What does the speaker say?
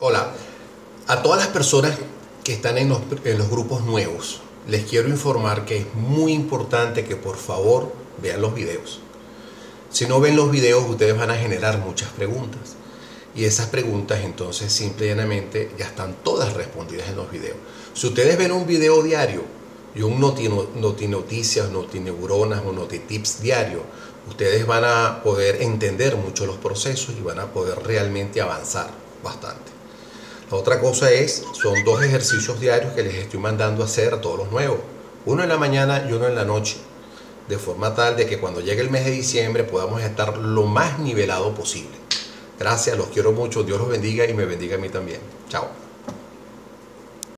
Hola, a todas las personas que están en los grupos nuevos, les quiero informar que es muy importante que por favor vean los videos. Si no ven los videos, ustedes van a generar muchas preguntas. Y esas preguntas entonces simple y llanamente ya están todas respondidas en los videos. Si ustedes ven un video diario y un notinoticias, notineuronas o notitips diario, ustedes van a poder entender mucho los procesos y van a poder realmente avanzar bastante. La otra cosa son 2 ejercicios diarios que les estoy mandando a hacer a todos los nuevos. Uno en la mañana y uno en la noche. De forma tal de que cuando llegue el mes de diciembre podamos estar lo más nivelado posible. Gracias, los quiero mucho, Dios los bendiga y me bendiga a mí también. Chao.